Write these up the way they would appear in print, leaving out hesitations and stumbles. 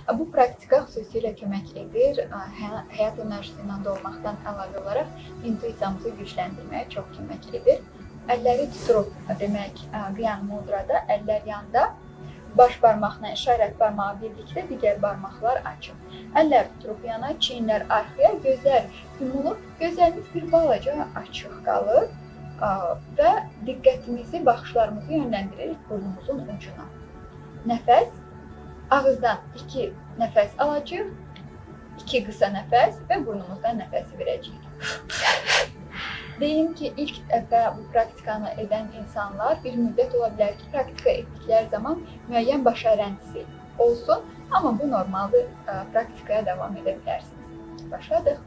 Bu praktika xüsusilə kömək edir həyat enerjisi ilə dolmaqdan əlavə olaraq intuisiyamızı gücləndirməyə çox kömək edir. Əlləri tuturuq demək qiyam mudrada, əllər yanda, baş barmaqla işarət barmağı birlikdə, digər barmaqlar açıq. Əllər tuturuq yana, çiyinlər arxaya, gözlər yumulur, gözlərimiz bir balaca açıq qalır və diqqətimizi, baxışlarımızı yönləndiririk burnumuzun ucuna. Nəfəs, ağızdan 2 nəfəs alacağıq, 2 qısa nəfəs və burnumuzdan nəfəsi verəcəyik. Deyim ki, ilk dəfə bu praktikanı edən insanlar bir müddət ola bilər ki, praktika etdikləri zaman müəyyən baş əyrəntisi olsun, amma bu normaldır, praktikaya davam edə bilərsiniz. Başladıq.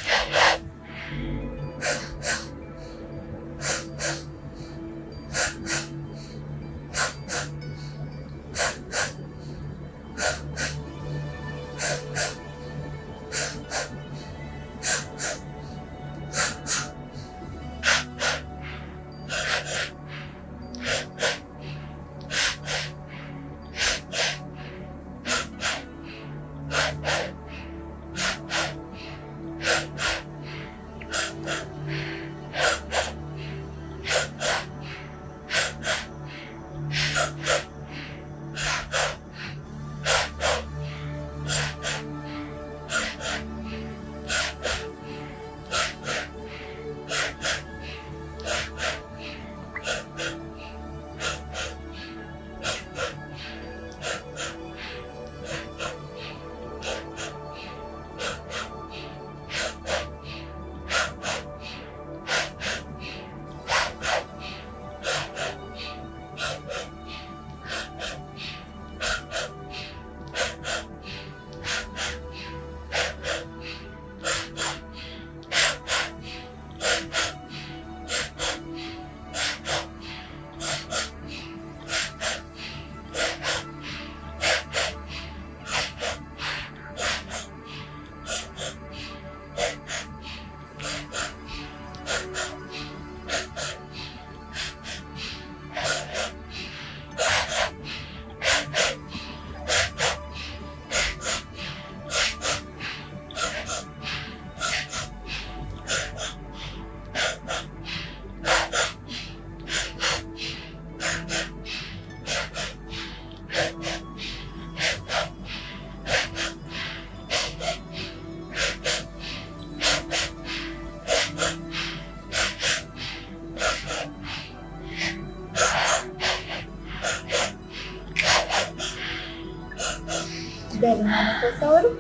Dərindən nəfəs alırıq.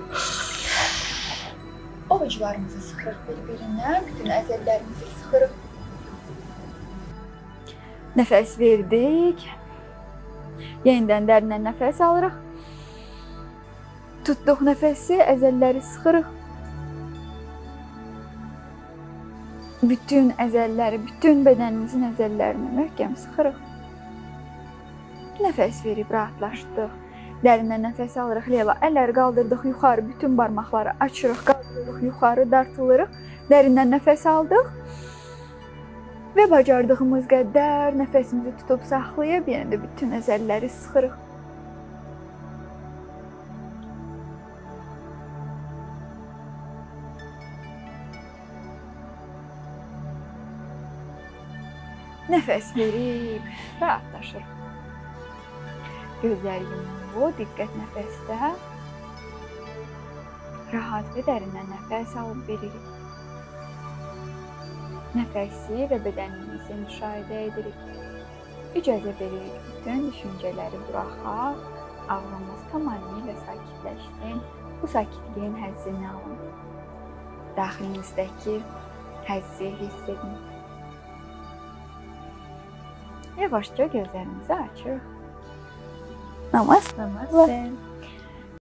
Ovucularımızı sıxırıq bir-birindən, bütün əzəllərimizi sıxırıq. Nəfəs verdik. Yenidən dərindən nəfəs alırıq. Tutduq nəfəsi, əzəlləri sıxırıq. Bütün əzəlləri, bütün bədənimizin əzəllərini möhkəm sıxırıq. Nəfəs verib rahatlaşdıq. Dərindən nəfəs alırıq, Leyla. Əlləri qaldırdıq yuxarı, bütün barmaqları açırıq, qaldırırıq yuxarı, dartılırıq. Dərindən nəfəs aldıq və bacardığımız qədər nəfəsimizi tutub saxlayıb, yenə də bütün əzəlləri sıxırıq. Nəfəs verib rahatlaşırıq. Gözlər yumulur, diqqət nəfəsdə. Rahat və dərindən nəfəs alıb veririk. Nəfəsi və bədənimizi müşahidə edirik. İcazə veririk bütün düşüncələri buraxaq. Ağlımız tamamilə sakitləşsin. Bu sakitliyin həzzini alın. Daxilinizdəki həzzi hiss edin. Yavaşca gözlərimizi açırıq. Namaste. Namaste.